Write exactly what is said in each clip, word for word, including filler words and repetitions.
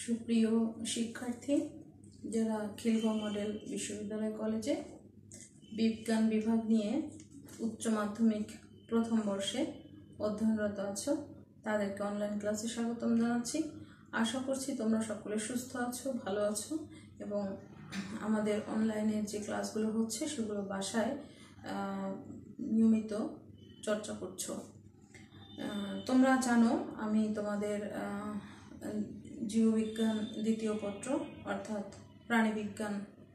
সুপ্রিয় শিক্ষার্থী যারা খিলগাঁও মডেল বিশ্ববিদ্যালয় কলেজে বিজ্ঞান বিভাগ নিয়ে উচ্চ মাধ্যমিক প্রথম বর্ষে অধ্যয়নরত আছো, তাদেরকে অনলাইন ক্লাসে স্বাগতম জানাচ্ছি। আশা করছি তোমরা সকলে সুস্থ আছো, ভালো আছো এবং আমাদের অনলাইনে যে ক্লাসগুলো হচ্ছে সেগুলো বাসায় নিয়মিত চর্চা করছো। তোমরা জানো আমি তোমাদের জীববিজ্ঞান দ্বিতীয় পত্র অর্থাৎ প্রাণীবিজ্ঞান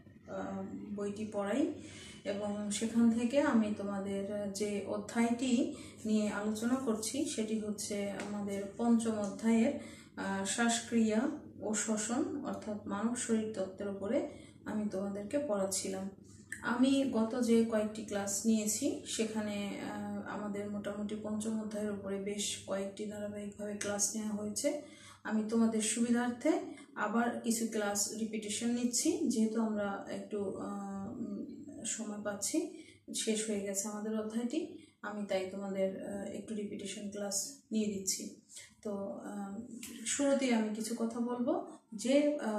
বইটি পড়াই এবং সেখান থেকে আমি তোমাদের যে অধ্যায়টি নিয়ে আলোচনা করছি সেটি হচ্ছে আমাদের পঞ্চম অধ্যায়ের শ্বাসক্রিয়া ও শ্বসন অর্থাৎ মানব শরীর তত্ত্বের উপরে আমি তোমাদেরকে পড়াচ্ছিলাম। আমি গত যে কয়েকটি ক্লাস নিয়েছি সেখানে আমাদের মোটামুটি পঞ্চম অধ্যায়ের উপরে বেশ কয়েকটি ধারাবাহিকভাবে ক্লাস নেওয়া হয়েছে। আমি তোমাদের সুবিধার্থে আবার কিছু ক্লাস রিপিটেশন নিচ্ছি, যেহেতু আমরা একটু সময় পাচ্ছি, শেষ হয়ে গেছে আমাদের অধ্যায়টি, আমি তাই তোমাদের একটু রিপিটেশন ক্লাস নিয়ে দিচ্ছি। তো শুরুতেই আমি কিছু কথা বলবো যে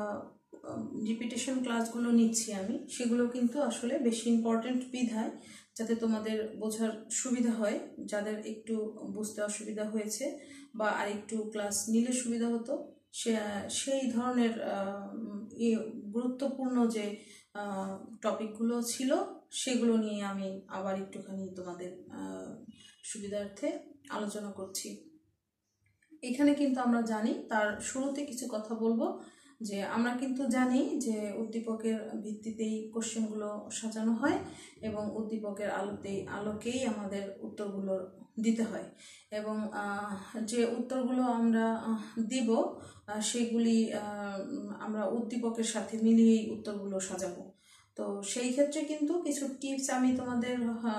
রিপিটেশন ক্লাসগুলো নিচ্ছি আমি, সেগুলো কিন্তু আসলে বেশি ইম্পর্টেন্ট বিধায় যাতে তোমাদের বোঝার সুবিধা হয়, যাদের একটু বুঝতে অসুবিধা হয়েছে বা আর একটু ক্লাস নিলে সুবিধা হতো সে সেই ধরনের গুরুত্বপূর্ণ যে টপিকগুলো ছিল সেগুলো নিয়ে আমি আবার একটুখানি তোমাদের সুবিধার্থে আলোচনা করছি। এখানে কিন্তু আমরা জানি, তার শুরুতে কিছু কথা বলবো যে আমরা কিন্তু জানি যে উদ্দীপকের ভিত্তিতেই কোশ্চেনগুলো সাজানো হয় এবং উদ্দীপকের আলোতেই আলোকেই আমাদের উত্তরগুলো দিতে হয় এবং যে উত্তরগুলো আমরা দিব সেগুলি আমরা উদ্দীপকের সাথে মিলিয়েই উত্তরগুলো সাজাবো। তো সেই ক্ষেত্রে কিন্তু কিছু টিপস আমি তোমাদের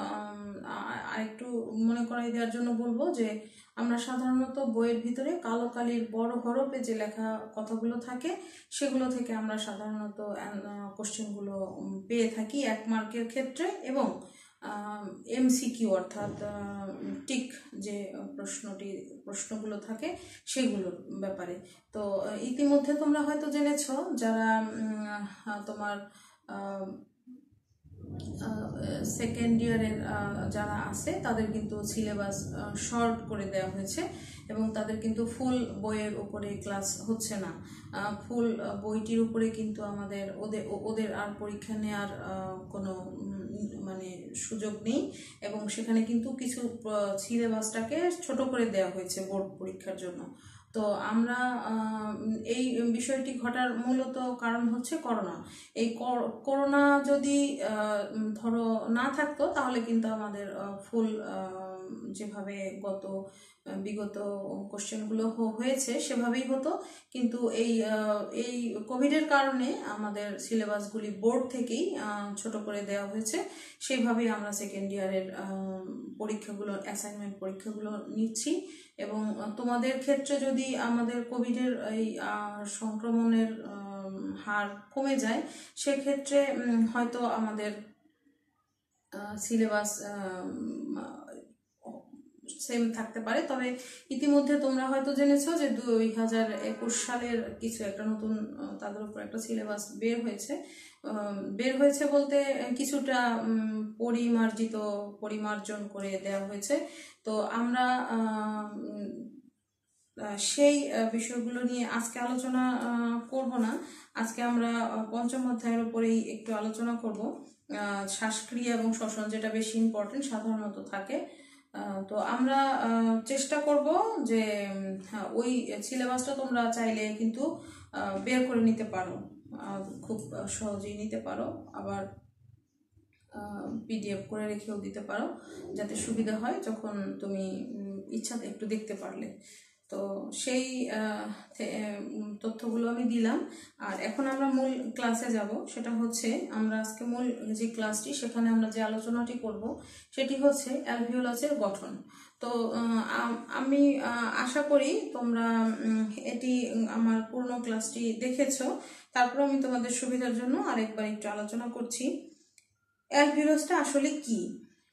আরেকটু মনে করাই দেওয়ার জন্য বলবো যে আমরা সাধারণত বইয়ের ভিতরে কালো কালির বড় হরফে যে লেখা কথাগুলো থাকে সেগুলো থেকে আমরা সাধারণত কোশ্চেনগুলো পেয়ে থাকি এক মার্কের ক্ষেত্রে এবং এমসিকিউ অর্থাৎ টিক যে প্রশ্নটি প্রশ্নগুলো থাকে সেগুলোর ব্যাপারে। তো ইতিমধ্যে তোমরা হয়তো জেনেছ যারা তোমার সেকেন্ড ইয়ারের যারা আছে তাদের কিন্তু সিলেবাস শর্ট করে দেওয়া হয়েছে এবং তাদের কিন্তু ফুল বইয়ের উপরে ক্লাস হচ্ছে না। ফুল বইটির উপরে কিন্তু আমাদের ওদের ওদের আর পরীক্ষা নেওয়ার কোনো মানে সুযোগ নেই এবং সেখানে কিন্তু কিছু সিলেবাসটাকে ছোট করে দেওয়া হয়েছে বোর্ড পরীক্ষার জন্য। তো আমরা এই বিষয়টি ঘটার মূলত কারণ হচ্ছে করোনা। এই করোনা যদি ধরো না থাকতো তাহলে কিন্তু আমাদের ফুল যেভাবে গত বিগত কোশ্চেনগুলো হয়েছে সেভাবেই হতো, কিন্তু এই এই কোভিডের কারণে আমাদের সিলেবাসগুলি বোর্ড থেকেই ছোট করে দেওয়া হয়েছে। সেইভাবেই আমরা সেকেন্ড ইয়ারের পরীক্ষাগুলো অ্যাসাইনমেন্ট পরীক্ষাগুলো নিচ্ছি এবং তোমাদের ক্ষেত্রে যদি আমাদের কোভিডের এই সংক্রমণের হার কমে যায় সেক্ষেত্রে হয়তো আমাদের সিলেবাস সেম থাকতে পারে। তবে ইতিমধ্যে তোমরা হয়তো জেনেছো যে দুই হাজার একুশ সালের কিছু একটা নতুন তাদের উপর একটা সিলেবাস বের হয়েছে বের হয়েছে বলতে কিছুটা পরিমার্জিত পরিমার্জন করে দেওয়া হয়েছে। তো আমরা সেই বিষয়গুলো নিয়ে আজকে আলোচনা করব না, আজকে আমরা পঞ্চম অধ্যায়ের উপরেই একটু আলোচনা করব। শ্বাসক্রিয়া এবং শ্বসন যেটা বেশি ইম্পর্টেন্ট সাধারণত থাকে। তো আমরা চেষ্টা করব যে ওই সিলেবাসটা তোমরা চাইলে কিন্তু বের করে নিতে পারো, খুব সহজেই নিতে পারো, আবার পিডিএফ করে রেখেও দিতে পারো যাতে সুবিধা হয় যখন তুমি ইচ্ছা একটু দেখতে পারলে। তো সেই তথ্যগুলো আমি দিলাম। আর এখন আমরা মূল ক্লাসে যাব, সেটা হচ্ছে আমরা আজকে মূল যে ক্লাসটি সেখানে আমরা যে আলোচনাটি করব সেটি হচ্ছে অ্যালভিওলাসের গঠন। তো আমি আশা করি তোমরা এটি আমার পুরনো ক্লাসটি দেখেছো, তারপর আমি তোমাদের সুবিধার জন্য আরেকবার একটু আলোচনা করছি। অ্যালভিওলাসটা আসলে কি?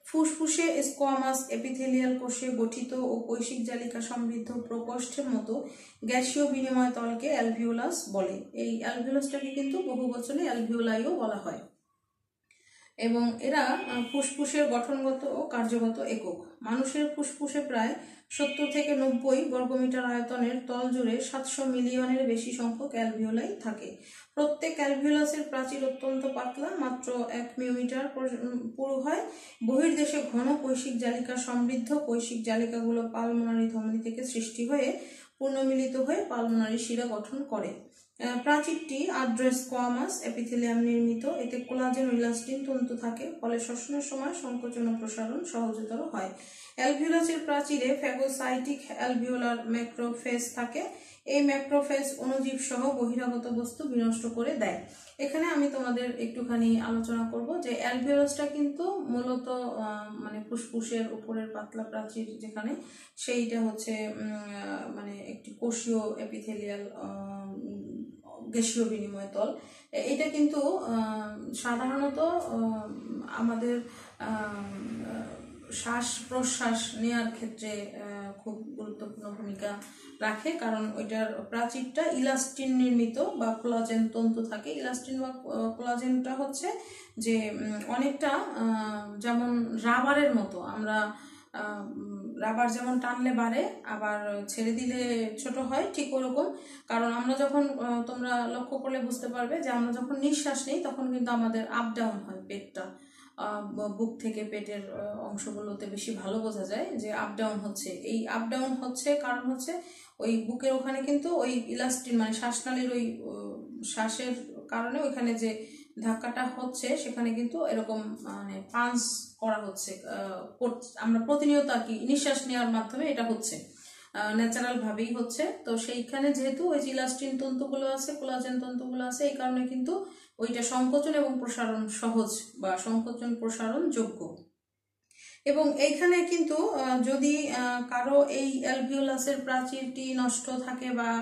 ফুসফুসে স্কোয়ামাস এপিথেলিয়াল কোষে গঠিত ও কৈশিক জালিকা সমৃদ্ধ প্রকোষ্ঠের মতো গ্যাসীয় বিনিময় তলকে অ্যালভিওলাস বলে। এই অ্যালভিওলাসটাকে কিন্তু বহুবচনে অ্যালভিওলাইও বলা হয়। এবং এরা ফুসফুসের গঠনগত ও কার্যগত একক। মানুষের ফুসফুসে প্রায় সত্তর থেকে নব্বই বর্গমিটার আয়তনের তল জুড়ে সাতশো মিলিয়নের বেশি সংখ্যক অ্যালভিওলাই থাকে। প্রত্যেক অ্যালভিওলাসের প্রাচীর অত্যন্ত পাতলা, মাত্র এক মিলিমিটার পুরু হয়। বহির্দেশে ঘন কৈশিক জালিকা সমৃদ্ধ। কৈশিক জালিকাগুলো পালমোনারি ধমনী থেকে সৃষ্টি হয়ে পুনর্মিলিত হয়ে পালমোনারি শিরা গঠন করে। প্রাচীরটি আর্দ্র স্কোয়ামাস এপিথেলিয়াম নির্মিত। এতে কোলাজেন ও ইলাস্টিন তন্তু থাকে, ফলে শ্বসনের সময় সংকোচন ও প্রসারণ সহজতর হয়। অ্যালভিওলাসের প্রাচীরে ফ্যাগোসাইটিক অ্যালভিওলার ম্যাক্রোফেজ থাকে। এই ম্যাক্রোফেজ অণুজীব সহ বহিরাগত বস্তু বিনষ্ট করে দেয়। এখানে আমি তোমাদের একটুখানি আলোচনা করব যে অ্যালভিওলাসটা কিন্তু মূলত মানে ফুসফুসের উপরের পাতলা প্রাচীর যেখানে, সেইটা হচ্ছে মানে একটি কোষীয় এপিথেলিয়াল গ্যাসীয় বিনিময় তল। এটা কিন্তু সাধারণত আমাদের শ্বাস প্রশ্বাস নেওয়ার ক্ষেত্রে খুব গুরুত্বপূর্ণ ভূমিকা রাখে, কারণ ওইটার প্রাচীরটা ইলাস্টিন নির্মিত বা কোলাজেন তন্তু থাকে। ইলাস্টিন বা কোলাজেনটা হচ্ছে যে অনেকটা যেমন রাবারের মতো। আমরা রাবার যেমন টানলে বাড়ে আবার ছেড়ে দিলে ছোট হয়, ঠিক ওরকম। কারণ আমরা যখন, তোমরা লক্ষ্য করলে বুঝতে পারবে যে আমরা যখন নিঃশ্বাস নিই তখন কিন্তু আমাদের আপ ডাউন হয় পেটটা, বুক থেকে পেটের অংশগুলোতে বেশি ভালো বোঝা যায় যে আপ ডাউন হচ্ছে। এই আপ ডাউন হচ্ছে কারণ হচ্ছে ওই বুকের ওখানে কিন্তু ওই ইলাস্টিন মানে শ্বাসনালীর ওই শ্বাসের কারণে ওইখানে যে ধাক্কাটা হচ্ছে সেখানে কিন্তু এরকম মানে পাঞ্চ করা হচ্ছে, আমরা প্রতিনিয়ত আর কি নিঃশ্বাস নেওয়ার মাধ্যমে এটা হচ্ছে, ন্যাচারাল ভাবেই হচ্ছে। তো সেইখানে যেহেতু ওই ইলাস্টিন তন্তুগুলো আছে, কোলাজেন তন্তুগুলো আছে, এই কারণে কিন্তু ওইটা সংকোচন এবং প্রসারণ সহজ বা সংকোচন প্রসারণ যোগ্য। এবং এইখানে কিন্তু যদি কারো এই অ্যালভিওলাসের প্রাচীরটি নষ্ট থাকে বা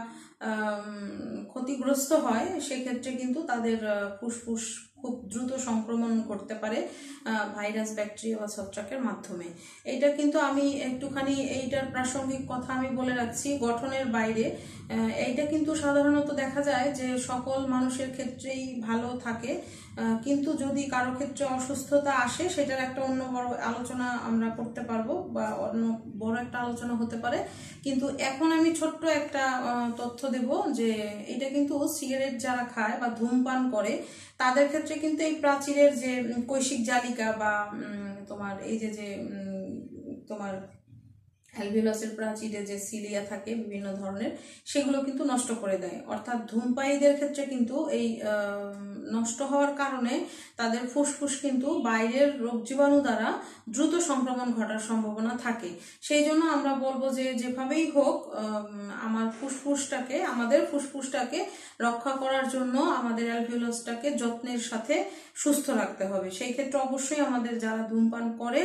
ক্ষতিগ্রস্ত হয়, সেক্ষেত্রে কিন্তু তাদের ফুসফুস খুব দ্রুত সংক্রমণ করতে পারে ভাইরাস, ব্যাকটেরিয়া বা ছত্রাকের মাধ্যমে। এইটা কিন্তু আমি একটুখানি এইটার প্রাসঙ্গিক কথা আমি বলে রাখছি গঠনের বাইরে। এইটা কিন্তু সাধারণত দেখা যায় যে সকল মানুষের ক্ষেত্রেই ভালো থাকে, কিন্তু যদি কারো ক্ষেত্রে অসুস্থতা আসে সেটার একটা অন্য বড় আলোচনা আমরা করতে পারবো বা অন্য বড় একটা আলোচনা হতে পারে। কিন্তু এখন আমি ছোট্ট একটা তথ্য দেব যে এটা কিন্তু সিগারেট যারা খায় বা ধূমপান করে তাদের ক্ষেত্রে কিন্তু এই প্রাচীরের যে কৈশিক জালিকা বা তোমার এই যে যে তোমার অ্যালভিওলাসের প্রাচীরে যে সিলিয়া থাকে বিভিন্ন ধরনের, সেগুলো কিন্তু নষ্ট করে দেয়। অর্থাৎ ধূমপায়ীদের ক্ষেত্রে কিন্তু এই নষ্ট হওয়ার কারণে তাদের ফুসফুস কিন্তু বাইরের রোগ জীবাণু দ্বারা দ্রুত সংক্রমণ ঘটার সম্ভাবনা থাকে। সেই জন্য আমরা বলবো যে যেভাবেই হোক আমার ফুসফুসটাকে আমাদের ফুসফুসটাকে রক্ষা করার জন্য আমাদের অ্যালভিওলাসটাকে যত্নের সাথে সুস্থ রাখতে হবে। সেই ক্ষেত্রে অবশ্যই আমাদের যারা ধূমপান করে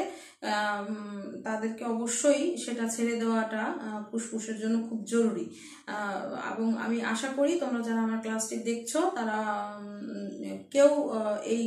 তাদেরকে অবশ্যই সেটা ছেড়ে দেওয়াটা ফুসফুসের জন্য খুব জরুরি। এবং আমি আশা করি তোমরা যারা আমার ক্লাসটি দেখছো তারা কেউ এই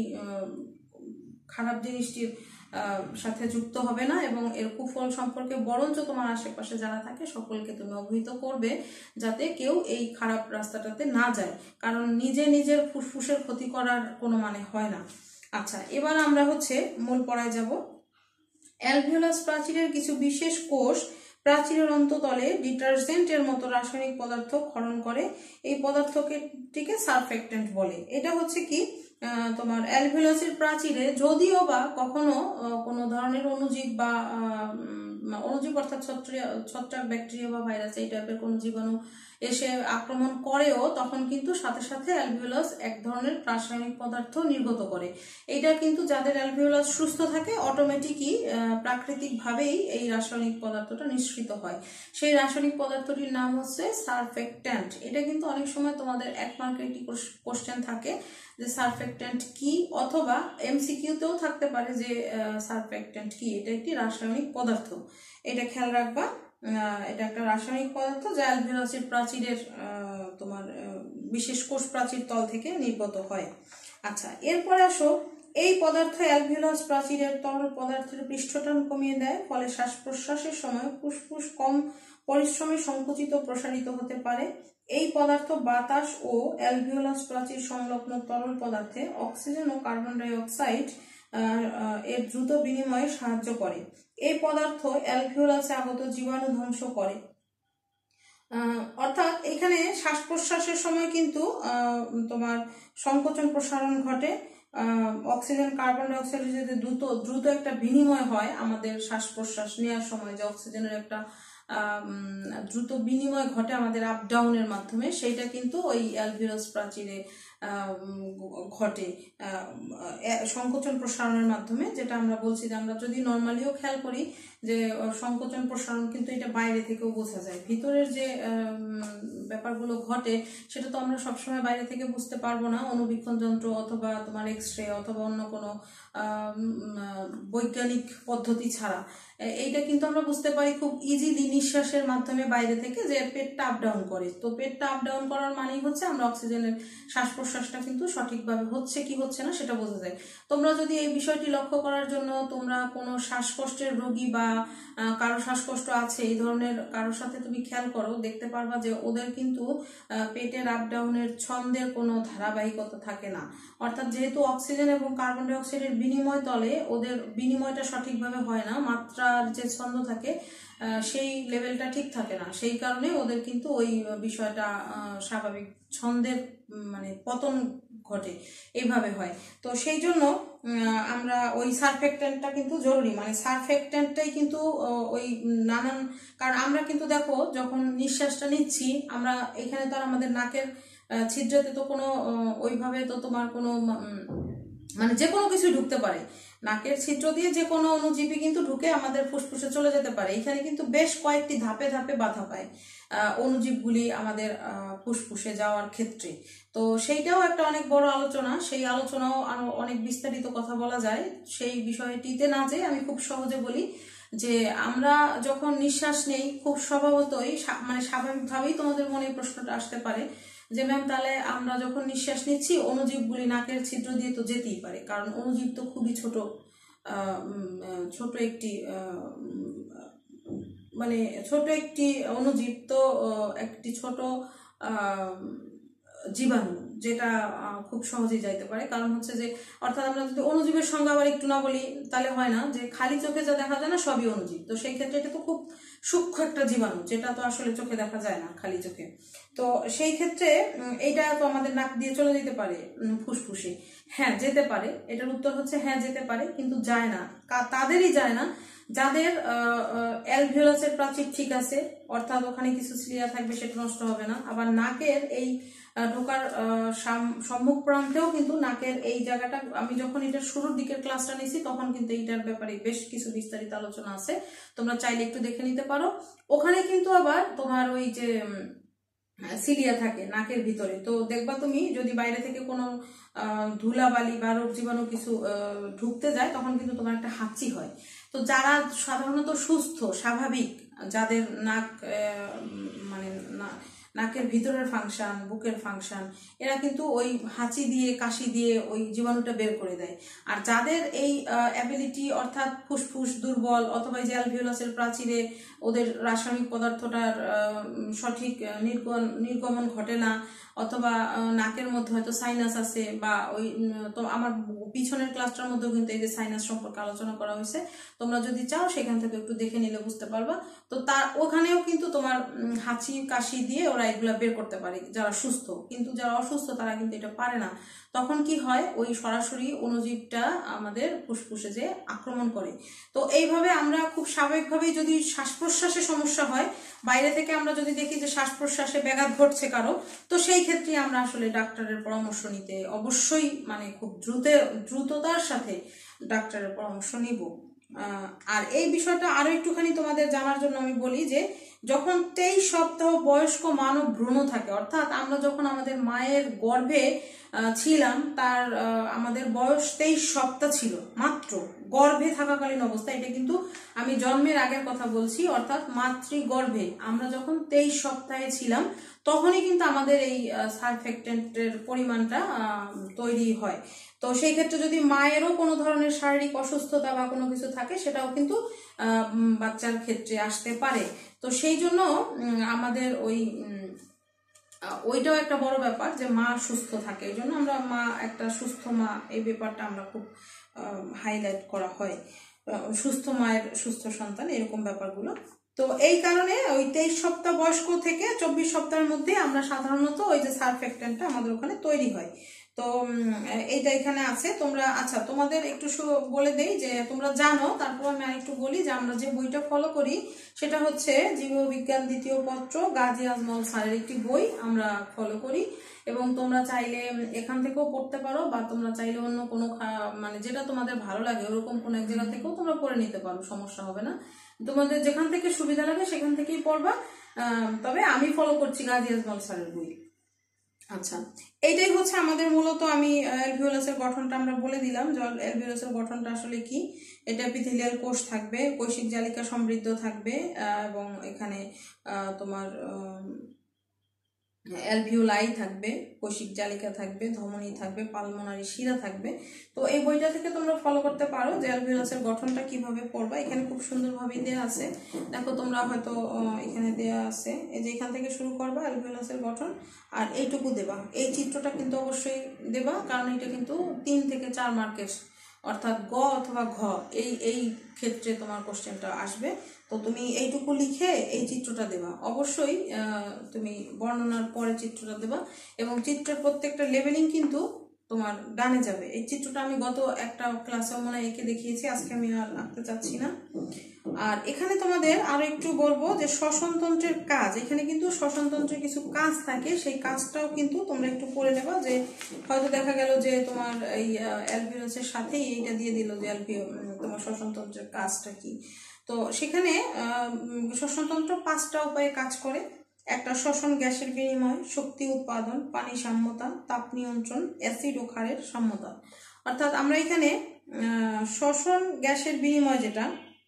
খারাপ জিনিসটির সাথে যুক্ত হবে না এবং এর কুফল সম্পর্কে বরঞ্চ তোমার আশেপাশে যারা থাকে সকলকে তুমি অবহিত করবে যাতে কেউ এই খারাপ রাস্তাটাতে না যায়, কারণ নিজে নিজের ফুসফুসের ক্ষতি করার কোনো মানে হয় না। আচ্ছা, এবার আমরা হচ্ছে মূল পড়ায় যাব। অ্যালভিওলাস প্রাচীরের কিছু বিশেষ কোষ প্রাচীরের অন্ততলে ডিটারজেন্টের মতো রাসায়নিক পদার্থ ক্ষরণ করে। এই পদার্থটিকে সারফেক্টেন্ট বলে। এটা হচ্ছে কি তোমার অ্যালভিওলাসের প্রাচীরে যদিও বা কখনো কোনো ধরনের অণুজীব বা অণুজীব অর্থাৎ ছত্রাক, ব্যাকটেরিয়া বা ভাইরাস এই টাইপের কোনো জীবাণু এসে আক্রমণ করেও তখন কিন্তু সাথে সাথে অ্যালভিওলাস এক ধরনের রাসায়নিক পদার্থ নির্গত করে। এইটা কিন্তু যাদের অ্যালভিওলাস সুস্থ থাকে অটোমেটিকই প্রাকৃতিকভাবেই এই রাসায়নিক পদার্থটা নিঃসৃত হয়। সেই রাসায়নিক পদার্থটির নাম হচ্ছে সারফেক্ট্যান্ট। এটা কিন্তু অনেক সময় তোমাদের এক মার্কের একটি কোশ্চেন থাকে যে সারফেক্ট্যান্ট কি, অথবা এমসিকিউতেও থাকতে পারে যে সারফেক্ট্যান্ট কি। এটা একটি রাসায়নিক পদার্থ, এটা খেয়াল রাখবা। এটা একটা রাসায়নিক পদার্থ যা অ্যালভিওলাসের প্রাচীরের তোমার বিশেষ কোষ প্রাচীর তল থেকে নির্গত হয়। আচ্ছা, এরপরে আসো এই পদার্থ অ্যালভিওলাস প্রাচীরের তরল পদার্থের পৃষ্ঠটান কমিয়ে দেয়, ফলে শ্বাস প্রশ্বাসের সময় ফুসফুস কম পরিশ্রমে সংকুচিত প্রসারিত হতে পারে। এই পদার্থ বাতাস ও অ্যালভিওলাস প্রাচীর সংলগ্ন তরল পদার্থে অক্সিজেন ও কার্বন ডাই অক্সাইড এর দ্রুত বিনিময়ে সাহায্য করে। এই পদার্থ অ্যালভিওলাসে আগত জীবাণু ধ্বংস করে। অর্থাৎ এখানে শ্বাস প্রশ্বাসের সময় কিন্তু তোমার সংকোচন প্রসারণ ঘটে, অক্সিজেন কার্বন ডাই অক্সাইডের যদি দ্রুত দ্রুত একটা বিনিময় হয় আমাদের শ্বাস প্রশ্বাস নেওয়ার সময়, যে অক্সিজেনের একটা দ্রুত বিনিময় ঘটে আমাদের আপ ডাউনের মাধ্যমে, সেইটা কিন্তু ওই অ্যালভিওলাস প্রাচীরে ঘটে সংকোচন প্রসারণের মাধ্যমে। যেটা আমরা বলছি যে আমরা যদি নর্মালিও খেয়াল করি যে সংকোচন প্রসারণ কিন্তু এটা বাইরে থেকেও বোঝা যায়, ভিতরের যে ব্যাপারগুলো ঘটে সেটা তো আমরা সবসময় বাইরে থেকে বুঝতে পারবো না, অনুবীক্ষণ যন্ত্র অথবা তোমার এক্স রে অথবা অন্য কোনো বৈজ্ঞানিক পদ্ধতি ছাড়া। এইটা কিন্তু আমরা বুঝতে পারি খুব ইজিলি নিঃশ্বাসের মাধ্যমে বাইরে থেকে, যে পেটটা আপ ডাউন করে। তো পেটটা আপ ডাউন করার মানেই হচ্ছে আমরা অক্সিজেনের শ্বাস প্রশ্বাসটা কিন্তু সঠিকভাবে হচ্ছে কি হচ্ছে না সেটা বোঝা যায়। তোমরা যদি এই বিষয়টি লক্ষ্য করার জন্য তোমরা কোনো শ্বাসকষ্টের রোগী বা কারো শ্বাসকষ্ট আছে এই ধরনের কারোর সাথে তুমি খেয়াল করো, দেখতে পারবা যে ওদের কিন্তু পেটের আপ ডাউনের ছন্দের কোনো ধারাবাহিকতা থাকে না। অর্থাৎ যেহেতু অক্সিজেন এবং কার্বন ডাই অক্সাইডের বিনিময় তলে ওদের বিনিময়টা সঠিকভাবে হয় না, মাত্রার যে ছন্দ থাকে সেই লেভেলটা ঠিক থাকে না, সেই কারণে ওদের কিন্তু ওই বিষয়টা স্বাভাবিক ছন্দের মানে পতন ঘটে, এইভাবে হয়। তো সেই জন্য আমরা ওই সারফেক্ট্যান্টটা কিন্তু জরুরি, মানে সারফেক্ট্যান্টটাই কিন্তু ওই নানান, কারণ আমরা কিন্তু দেখো যখন নিঃশ্বাসটা নিচ্ছি আমরা এখানে তো আর আমাদের নাকের ছিদ্রেতে তো কোনো ওইভাবে তো তোমার কোনো মানে যে কোনো কিছু ঢুকতে পারে, নাকের ছিদ্র দিয়ে যে কোনো অণুজীবী কিন্তু ঢুকে আমাদের ফুসফুসে চলে যেতে পারে। এখানে কিন্তু বেশ কয়েকটি ধাপে ধাপে বাধা পায় অণুজীবগুলি আমাদের ফুসফুসে যাওয়ার ক্ষেত্রে। তো সেইটাও একটা অনেক বড় আলোচনা, সেই আলোচনাও আরো অনেক বিস্তারিত কথা বলা যায়। সেই বিষয়টিতে না যেয়ে আমি খুব সহজে বলি যে আমরা যখন নিঃশ্বাস নেই খুব স্বভাবতই মানে স্বাভাবিকভাবেই তোমাদের মনে প্রশ্নটা আসতে পারে যে ম্যাম তাহলে আমরা যখন নিঃশ্বাস নিচ্ছি অণুজীবগুলি নাকের ছিদ্র দিয়ে তো যেতেই পারে, কারণ অণুজীব তো খুবই ছোট ছোট একটি মানে ছোট একটি অণুজীব, তো একটি ছোট জীবাণু যেটা খুব সহজেই যাইতে পারে। কারণ হচ্ছে যে অর্থাৎ আমরা যদি অণুজীবের সংজ্ঞা আবার একটু না বলি তাহলে হয় না, যে খালি চোখে যা দেখা যায় না সবই অণুজীব। তো সেই ক্ষেত্রে এটা তো খুব সূক্ষ্ম একটা জীবাণু যেটা তো আসলে চোখে দেখা যায় না খালি চোখে। তো সেই ক্ষেত্রে এইটা তো আমাদের নাক দিয়ে চলে যেতে পারে ফুসফুসে, হ্যাঁ যেতে পারে, এটার উত্তর হচ্ছে হ্যাঁ যেতে পারে, কিন্তু যায় না। তাদেরই যায় না যাদের অ্যালভিওলাসের প্রাচীর ঠিক আছে, অর্থাৎ ওখানে কিছু সিলিয়া থাকবে সেটা নষ্ট হবে না। আবার নাকের এই ঢোকার সম্মুখ প্রান্তেও কিন্তু নাকের এই জায়গাটা, আমি যখন এটার শুরুর দিকের ক্লাসটা নিয়েছি তখন কিন্তু এইটার ব্যাপারে বেশ কিছু বিস্তারিত আলোচনা আছে, তোমরা চাইলে একটু দেখে নিতে পারো। ওখানে কিন্তু আবার তোমার ওই যে সিলিয়া থাকে নাকের ভিতরে, তো দেখবা তুমি যদি বাইরে থেকে কোনো ধুলাবালি বা রোগ জীবাণু কিছু ঢুকতে যায় তখন কিন্তু তোমার একটা হাঁচি হয়। তো যারা সাধারণত সুস্থ স্বাভাবিক, যাদের নাক মানে নাকের ভিতরের ফাংশন বুকের ফাংশন, এরা কিন্তু ওই হাঁচি দিয়ে কাশি দিয়ে ওই জীবাণুটা বের করে দেয়। আর যাদের এই অ্যাবিলিটি অর্থাৎ ফুসফুস দুর্বল অথবা যে অ্যালভিওলাসের প্রাচীরে ওদের রাসায়নিক পদার্থটার সঠিক নির্গমন নির্গমন ঘটে না, অথবা নাকের মধ্যে হয়তো সাইনাস আছে, বা ওই তো আমার পিছনের ক্লাসটার মধ্যেও কিন্তু এই যে সাইনাস সম্পর্কে আলোচনা করা হয়েছে, তোমরা যদি চাও সেখান থেকে একটু দেখে নিলে বুঝতে পারবা। তো তার ওখানেও কিন্তু তোমার হাঁচি কাশি দিয়ে ওরা এগুলা বের করতে পারে যারা সুস্থ, কিন্তু যারা অসুস্থ তারা কিন্তু এটা পারে না। তখন কি হয়, ওই সরাসরি অণুজীবটা আমাদের ফুসফুসে যে আক্রমণ করে। তো এইভাবে আমরা খুব স্বাভাবিকভাবেই যদি শ্বাস প্রশ্বাসে সমস্যা হয়, বাইরে থেকে আমরা যদি দেখি যে শ্বাস প্রশ্বাসে ব্যাঘাত ঘটছে কারো, তো সেই ক্ষেত্রে আমরা আসলে ডাক্তারের পরামর্শ নিতে অবশ্যই মানে খুব দ্রুত দ্রুততার সাথে ডাক্তারের পরামর্শ নিব। আর এই বিষয়টা আরো একটুখানি তোমাদের জানার জন্য আমি বলি যে যখন তেইশ সপ্তাহ বয়স্ক মানব ভ্রূণ থাকে, অর্থাৎ আমরা যখন আমাদের মায়ের গর্ভে ছিলাম তার আমাদের বয়স তেইশ সপ্তাহ ছিল মাত্র, গর্ভে থাকাকালীন অবস্থা, এটা কিন্তু আমি জন্মের আগের কথা বলছি, অর্থাৎ মাতৃগর্ভে আমরা যখন তেইশ সপ্তাহে ছিলাম তখনই কিন্তু আমাদের এই সারফেক্টেন্টের পরিমাণটা তৈরি হয়। তো তো সেই ক্ষেত্রে যদি মায়েরও কোনো ধরনের শারীরিক অসুস্থতা বা কোনো কিছু থাকে সেটাও কিন্তু বাচ্চার ক্ষেত্রে আসতে পারে। তো সেই জন্য আমাদের ওই ওইটাও একটা বড় ব্যাপার যে মা সুস্থ থাকে, এই জন্য আমরা মা একটা সুস্থ মা এই ব্যাপারটা আমরা খুব হাইলাইট করা হয়, সুস্থ মায়ের সুস্থ সন্তান এরকম ব্যাপারগুলো। তো এই কারণে ওই তেইশ সপ্তাহ বয়স্ক থেকে চব্বিশ সপ্তাহের মধ্যে আমরা সাধারণত ওই যে সারফেক্টেন্টটা আমাদের ওখানে তৈরি হয়। তো এইটা এখানে আছে তোমরা, আচ্ছা তোমাদের একটু বলে দেই যে তোমরা জানো, তারপর আমি আরেকটু বলি যে আমরা যে বইটা ফলো করি সেটা হচ্ছে জীববিজ্ঞান দ্বিতীয় পত্র গাজী আজমল স্যারের একটি বই আমরা ফলো করি, এবং তোমরা চাইলে এখান থেকেও পড়তে পারো বা তোমরা চাইলে অন্য কোনো মানে যেটা তোমাদের ভালো লাগে ওরকম কোনো এক জায়গা থেকেও তোমরা পড়ে নিতে পারো, সমস্যা হবে না। তোমাদের যেখান থেকে সুবিধা লাগে সেখান থেকেই পড়বা, তবে আমি ফলো করছি গাজী আজমল স্যারের বই। আচ্ছা, এইটাই হচ্ছে আমাদের মূলত, আমি অ্যালভিওলাসের গঠনটা আমরা বলে দিলাম যে অ্যালভিওলাসের গঠনটা আসলে কি। এটা এপিথেলিয়াল কোষ থাকবে, কৈশিক জালিকা সমৃদ্ধ থাকবে, এবং এখানে তোমার অ্যালভিওলাই থাকবে, কৈশিক জালিকা থাকবে, ধমনী থাকবে, পালমোনারি শিরা থাকবে। তো এই বইটা থেকে তোমরা ফলো করতে পারো যে অ্যালভিওলাসের গঠনটা কিভাবে পড়বা। এখানে খুব সুন্দরভাবে দেওয়া আছে, দেখো তোমরা হয়তো এখানে দেওয়া আছে, এই যে এখান থেকে শুরু করবা অ্যালভিওলাসের গঠন, আর এইটুকু দেবা, এই চিত্রটা কিন্তু অবশ্যই দেবা, কারণ এটা কিন্তু তিন থেকে চার মার্কের, অর্থাৎ গ অথবা ঘ এই এই ক্ষেত্রে তোমার কোশ্চেনটা আসবে। তো তুমি এইটুকু লিখে এই চিত্রটা দেবা, অবশ্যই তুমি বর্ণনার পরে চিত্রটা দেবা, এবং চিত্রের প্রত্যেকটা লেভেলিং কিন্তু তোমার ডানে যাবে। এই চিত্রটা আমি গত একটা ক্লাসে মনে এঁকে দেখিয়েছি, আজকে আমি আর আঁকতে চাচ্ছি না। আর এখানে তোমাদের আরো একটু বলবো যে শ্বসনতন্ত্রের কাজ, এখানে কিন্তু শ্বসনতন্ত্রের কিছু কাজ থাকে, সেই কাজটাও কিন্তু তোমরা একটু পড়ে নেবা। যে হয়তো দেখা গেল যে তোমার এই অ্যালভিওলাসের সাথেই এইটা দিয়ে দিল যে অ্যালভিও তোমার শ্বসনতন্ত্রের কাজটা কি। তো সেখানে শ্বসনতন্ত্র পাঁচটা উপায়ে কাজ করে। একটা শ্বসন গ্যাসের বিনিময়, শক্তি উৎপাদন, পানি সাম্যতা, তাপ নিয়ন্ত্রণ, অ্যাসিড ও ক্ষারের সাম্যতা। অর্থাৎ আমরা এখানে শ্বসন গ্যাসের বিনিময়, যেটা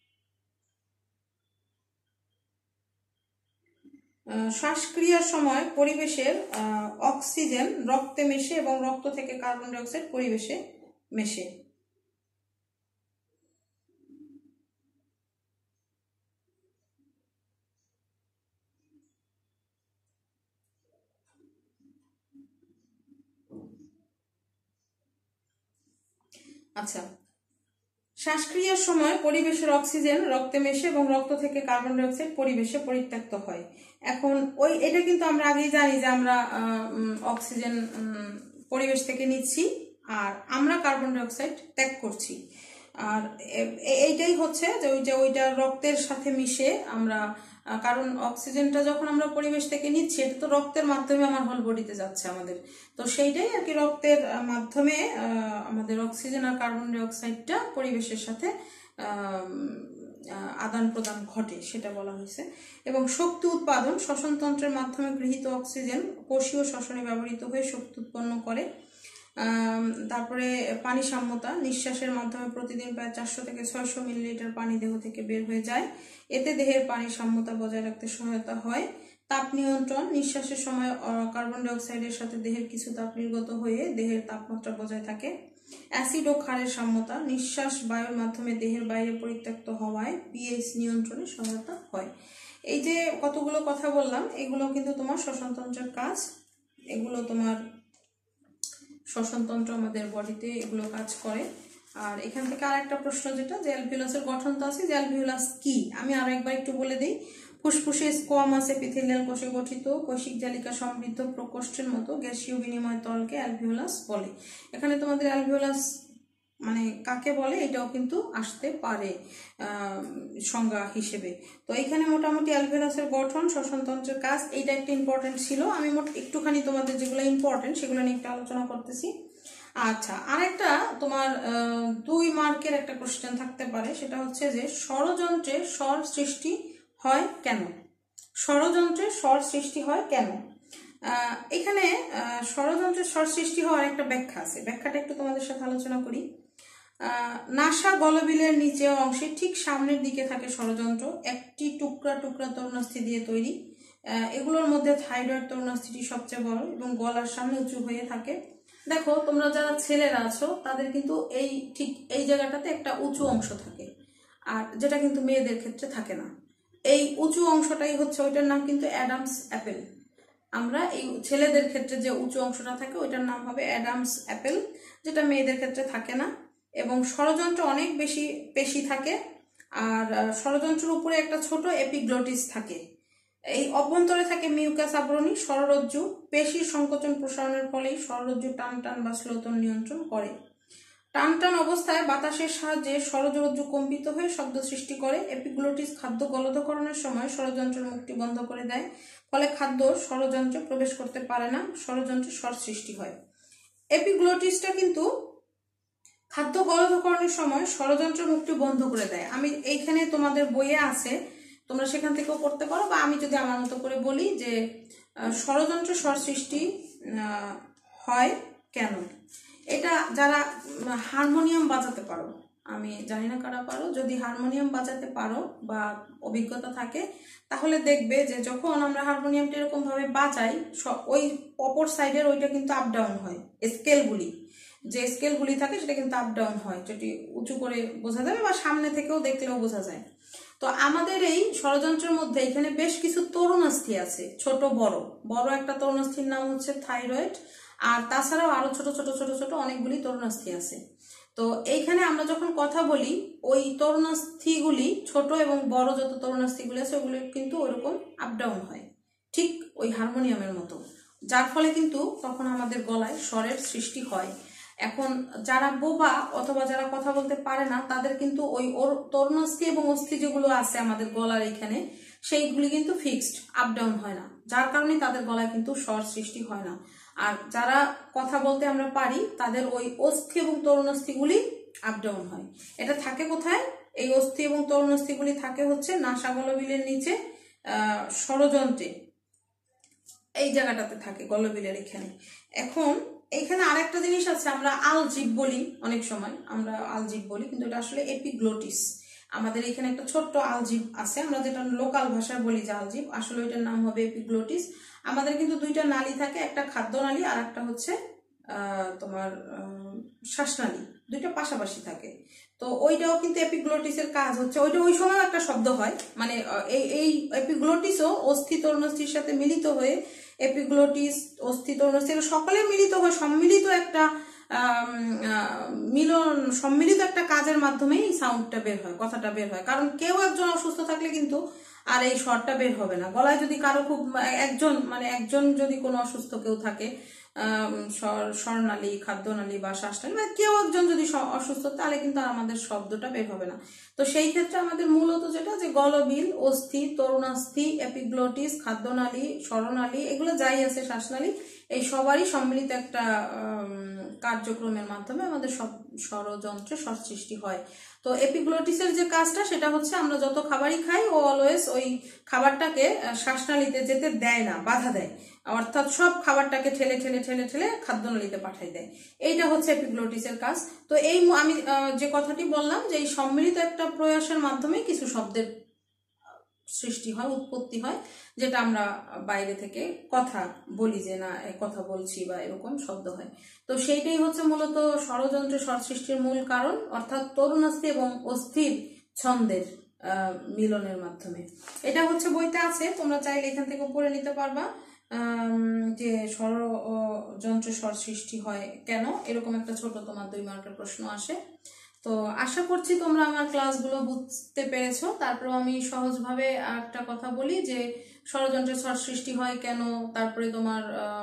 শ্বাসক্রিয়ার সময় পরিবেশের অক্সিজেন রক্তে মেশে এবং রক্ত থেকে কার্বন ডাই অক্সাইড পরিবেশে মেশে। আচ্ছা, শ্বাসক্রিয়ার সময় পরিবেশের অক্সিজেন রক্তে মেশে এবং রক্ত থেকে কার্বন ডাই অক্সাইড পরিবেশে পরিত্যক্ত হয়। এখন ওই এটা কিন্তু আমরা আগেই জানি যে আমরা অক্সিজেন পরিবেশ থেকে নিচ্ছি আর আমরা কার্বন ডাই অক্সাইড ত্যাগ করছি। আর এইটাই হচ্ছে যে ওই যে ওইটা রক্তের সাথে মিশে আমরা, কারণ অক্সিজেনটা যখন আমরা পরিবেশ থেকে নিচ্ছি এটা তো রক্তের মাধ্যমে আমার হোল বডিতে যাচ্ছে আমাদের, তো সেইটাই আর কি রক্তের মাধ্যমে আমাদের অক্সিজেন আর কার্বন ডাই অক্সাইডটা পরিবেশের সাথে আদান প্রদান ঘটে, সেটা বলা হয়েছে। এবং শক্তি উৎপাদন, শ্বসনতন্ত্রের মাধ্যমে গৃহীত অক্সিজেন কোষীয় শ্বসনে ব্যবহৃত হয়ে শক্তি উৎপন্ন করে। তারপরে পানি সাম্যতা, নিঃশ্বাসের মাধ্যমে প্রতিদিন প্রায় চারশো থেকে ছয়শো মিলিলিটার পানি দেহ থেকে বের হয়ে যায়, এতে দেহের পানির সাম্যতা বজায় রাখতে সহায়তা হয়। তাপ নিয়ন্ত্রণ, নিঃশ্বাসের সময় কার্বন ডাই অক্সাইডের সাথে দেহের কিছু তাপ নির্গত হয়ে দেহের তাপমাত্রা বজায় থাকে। অ্যাসিড ও ক্ষারের সাম্যতা, নিঃশ্বাস বায়ুর মাধ্যমে দেহের বাইরে পরিত্যক্ত হওয়ায় পিএইচ নিয়ন্ত্রণে সহায়তা হয়। এই যে কতগুলো কথা বললাম এগুলো কিন্তু তোমার শ্বসনতন্ত্রের কাজ, এগুলো তোমার শ্বসনতন্ত্র আমাদের বডিতে এগুলো কাজ করে। আর এখান থেকে আর একটা প্রশ্ন যেটা যে অ্যালভিওলাসের গঠন তো আছে, যে অ্যালভিওলাস কি আমি আরো একবার একটু বলে দিই। ফুসফুসে স্কোয়ামাস এপিথেলিয়াল কোষে গঠিত কৈশিক জালিকা সমৃদ্ধ প্রকোষ্ঠের মতো গ্যাসীয় বিনিময় তলকে অ্যালভিওলাস বলে। এখানে তোমাদের অ্যালভিওলাস মানে কাকে বলে এটাও কিন্তু আসতে পারে সংজ্ঞা হিসেবে। তো এখানে মোটামুটি অ্যালভিওলাসের গঠন, শ্বসনতন্ত্রের কাজ, এইটা একটা ইম্পর্টেন্ট ছিল। আমি মোট একটুখানি তোমাদের যেগুলো ইম্পর্টেন্ট সেগুলো নিয়ে একটু আলোচনা করতেছি। আচ্ছা, আরেকটা তোমার দুই মার্কের একটা কোশ্চেন থাকতে পারে, সেটা হচ্ছে যে ষড়যন্ত্রে স্বর সৃষ্টি হয় কেন? ষড়যন্ত্রে স্বর সৃষ্টি হয় কেন? এখানে ষড়যন্ত্রের স্বর সৃষ্টি হওয়ার একটা ব্যাখ্যা আছে, ব্যাখ্যাটা একটু তোমাদের সাথে আলোচনা করি। নাসা গলবিলের নিচের অংশে ঠিক সামনের দিকে থাকে ষড়যন্ত্র, একটি টুকরা টুকরা তরুণাস্থি দিয়ে তৈরি। এগুলোর মধ্যে থাইরয়েড তরুণাস্থিটি সবচেয়ে বড় এবং গলার সামনে উঁচু হয়ে থাকে। দেখো তোমরা যারা ছেলেরা আছো তাদের কিন্তু এই ঠিক এই জায়গাটাতে একটা উঁচু অংশ থাকে, আর যেটা কিন্তু মেয়েদের ক্ষেত্রে থাকে না। এই উঁচু অংশটাই হচ্ছে, ওইটার নাম কিন্তু অ্যাডামস অ্যাপেল। আমরা এই ছেলেদের ক্ষেত্রে যে উঁচু অংশটা থাকে ওইটার নাম হবে অ্যাডামস অ্যাপেল, যেটা মেয়েদের ক্ষেত্রে থাকে না। এবং ষড়যন্ত্র অনেক বেশি পেশি থাকে, আর ষড়যন্ত্রের উপরে একটা ছোট এপিগ্লোটিস থাকে। এই অভ্যন্তরে থাকে মিউকাস আবরণী। ষড়রজ্জু পেশির সংকোচন প্রসারণের ফলেই ষড়রজ্জু টান টান বা স্লোতন নিয়ন্ত্রণ করে। টান টান অবস্থায় বাতাসের সাহায্যে ষড়রজ্জু কম্পিত হয়ে শব্দ সৃষ্টি করে। এপিগ্লোটিস খাদ্য গলদকরণের সময় ষড়যন্ত্রের মুখটি বন্ধ করে দেয়, ফলে খাদ্য ষড়যন্ত্রে প্রবেশ করতে পারে না, ষড়যন্ত্রে স্বর সৃষ্টি হয়। এপিগ্লোটিসটা কিন্তু খাদ্য গলদকরণের সময় ষড়যন্ত্রের মুখটি বন্ধ করে দেয়। আমি এইখানে তোমাদের বইয়ে আছে, তোমরা সেখান থেকেও পড়তে পারো, বা আমি যদি আমার মতো করে বলি যে ষড়যন্ত্র স্বর সৃষ্টি হয় কেন। এটা যারা হারমোনিয়াম বাজাতে পারো, আমি জানি না কারা পারো, যদি হারমোনিয়াম বাজাতে পারো বা অভিজ্ঞতা থাকে তাহলে দেখবে যে যখন আমরা হারমোনিয়ামটা এরকম ভাবে বাজাই, ওই অপর সাইডের ওইটা কিন্তু আপ ডাউন হয়। স্কেলগুলি যে স্কেলগুলি থাকে সেটা কিন্তু আপ ডাউন হয়, যেটি উঁচু করে বোঝা যাবে বা সামনে থেকেও দেখলেও বোঝা যায়। তো আমাদের এই ষড়যন্ত্রের মধ্যে এখানে বেশ কিছু তরুণাস্থি আছে, ছোট বড়। বড় একটা তরুণাস্থির নাম হচ্ছে থাইরয়েড, আর তাছাড়াও আরো ছোট ছোট ছোট ছোট অনেকগুলি তরুণাস্থি আছে। তো এইখানে আমরা যখন কথা বলি, ওই তরুণাস্থিগুলি ছোট এবং বড় যত তরুণাস্থিগুলি আছে ওগুলো কিন্তু ওইরকম আপ ডাউন হয়, ঠিক ওই হারমোনিয়ামের মতো, যার ফলে কিন্তু তখন আমাদের গলায় স্বরের সৃষ্টি হয়। এখন যারা বোবা অথবা যারা কথা বলতে পারে না তাদের কিন্তু ওই তরুণাস্থি এবং অস্থি যেগুলো আছে আমাদের গলার এখানে, সেইগুলি কিন্তু ফিক্সড, আপ ডাউন হয় না, যার কারণে তাদের গলায় কিন্তু স্বর সৃষ্টি হয় না। আর যারা কথা বলতে আমরা পারি তাদের ওই অস্থি এবং তরুণাস্থিগুলি আপ ডাউন হয়। এটা থাকে কোথায়? এই অস্থি এবং তরুণাস্থিগুলি থাকে হচ্ছে নাসা গলবিলের নিচে আহ ষড়যন্ত্রে, এই জায়গাটাতে থাকে গলবিলের এখানে। এখন এখানে আরেকটা জিনিস আছে, আমরা আলজিভ বলি, অনেক সময় আমরা আলজিভ বলি, কিন্তু এটা আসলে এপিগ্লোটিস। আমাদের এখানে একটা ছোট্ট আলজিভ আছে, আমরা যেটা লোকাল ভাষায় বলি যে আলজিভ, আসলে ওইটার নাম হবে এপিগ্লোটিস। আমাদের কিন্তু দুইটা নালী থাকে, একটা খাদ্য নালী আর একটা হচ্ছে আহ তোমার শ্বাসনালী, দুইটা পাশাপাশি থাকে। তো ওইটাও কিন্তু এপিগ্লোটিসের কাজ হচ্ছে, ওইটা ওই সময় একটা শব্দ হয়, মানে এই এই এপিগ্লোটিসও অস্থি তরুণাস্থির সাথে মিলিত হয়ে এপিগ্লোটিস অস্থি তরুণাস্থি সকলে মিলিত হয়ে সম্মিলিত একটা মিলন সম্মিলিত একটা কাজের মাধ্যমেই সাউন্ডটা বের হয়, কথাটা বের হয়। কারণ কেউ একজন অসুস্থ থাকলে কিন্তু আর এই স্বরটা বের হবে না। গলায় যদি কারো খুব একজন মানে একজন যদি কোনো অসুস্থ কেউ থাকে, স্বরনালী, খাদ্যনালী বা শ্বাসনালী, মানে কেউ একজন যদি অসুস্থ, তাহলে কিন্তু আর আমাদের শব্দটা বের হবে না। তো সেই ক্ষেত্রে আমাদের মূলত যেটা যে গলবিল, অস্থি, তরুণাস্থি, এপিগ্লোটিস, খাদ্যনালী, স্বরনালী, এগুলো যাই আছে শ্বাসনালী, এই সবারই সম্মিলিত একটা কার্যক্রমের মাধ্যমে আমাদের সব ষড়যন্ত্রে স্বর সৃষ্টি হয়। তো এপিগ্লোটিসের যে কাজটা সেটা হচ্ছে আমরা যত খাবারই খাই ও অলওয়েজ ওই খাবারটাকে শ্বাসনালীতে যেতে দেয় না, বাধা দেয়, অর্থাৎ সব খাবারটাকে ঠেলে ঠেলে ঠেলে ঠেলে খাদ্যনালীতে পাঠাই দেয়। এইটা হচ্ছে এপিগ্লোটিসের কাজ। তো এই আমি যে কথাটি বললাম যে এই সম্মিলিত একটা প্রয়াসের মাধ্যমে কিছু শব্দের সৃষ্টি হয়, উৎপত্তি হয়, যেটা আমরা বাইরে থেকে কথা বলি যে না কথা বলছি বা এরকম শব্দ হয়। তো সেইটাই হচ্ছে মূলত ষড়যন্ত্রের স্বর সৃষ্টির মূল কারণ, অর্থাৎ তরুণাস্থি এবং অস্থির ছন্দের আহ মিলনের মাধ্যমে। এটা হচ্ছে বইতে আছে, তোমরা চাইলে এখান থেকে পড়ে নিতে পারবা যে ষড়যন্ত্রের স্বর সৃষ্টি হয় কেন, এরকম একটা ছোট তোমার দুই মার্কের প্রশ্ন আসে। তো আশা করছি তোমরা আমার ক্লাসগুলো বুঝতে পেরেছো। তারপরে আমি সহজভাবে একটা কথা বলি যে ষড়যন্ত্রের স্বর সৃষ্টি হয় কেন, তারপরে তোমার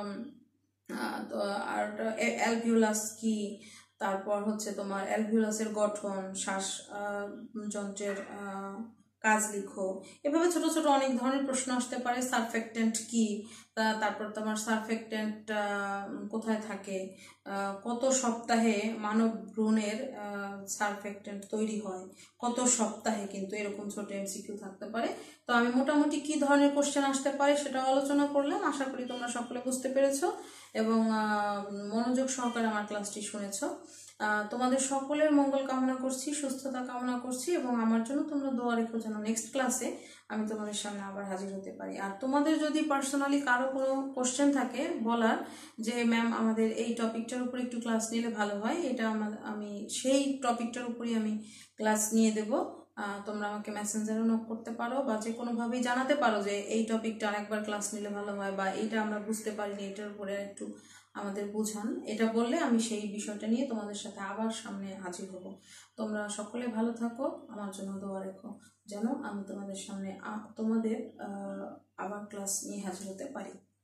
আর অ্যালভিওলাস কি, তারপর হচ্ছে তোমার অ্যালভিওলাসের গঠন, শ্বাস যন্ত্রের কাজ লিখো, এভাবে ছোট ছোট অনেক ধরনের প্রশ্ন আসতে পারে। সারফেক্টেন্ট কি, তারপর তোমার সারফেক্টেন্ট কোথায় থাকে, কত সপ্তাহে মানব ভ্রূণের সারফেক্টেন্ট তৈরি হয়, কত সপ্তাহে, কিন্তু এরকম ছোট এমসিকিউ থাকতে পারে। তো আমি মোটামুটি কি ধরনের কোশ্চেন আসতে পারে সেটা আলোচনা করলাম। আশা করি তোমরা সকলে বুঝতে পেরেছো এবং মনোযোগ সহকারে আমার ক্লাসটি শুনেছো। তোমাদের সকলের মঙ্গল কামনা করছি, সুস্থতা কামনা করছি, এবং আমার জন্য তোমরা দোয়া রেখো যেন নেক্সট ক্লাসে আমি তোমাদের সামনে আবার হাজির হতে পারি। আর তোমাদের যদি পার্সোনালি কারো কোনো কোশ্চেন থাকে বলার যে ম্যাম আমাদের এই টপিকটার উপর একটু ক্লাস নিলে ভালো হয়, এটা আমার আমি সেই টপিকটার উপরই আমি ক্লাস নিয়ে দেব। তোমরা আমাকে মেসেঞ্জারও নক করতে পারো বা যে কোনোভাবেই জানাতে পারো যে এই টপিকটা আরেকবার ক্লাস নিলে ভালো হয়, বা এইটা আমরা বুঝতে পারিনি, এটার উপরে একটু আমাদের বুঝান। এটা বললে আমি সেই বিষয়টা নিয়ে তোমাদের সাথে আবার সামনে হাজির হব। তোমরা সকলে ভালো থাকো, আমার জন্য দোয়া রেখো যেন আমি তোমাদের সামনে তোমাদের আবার ক্লাস নিয়ে হাজির হতে পারি।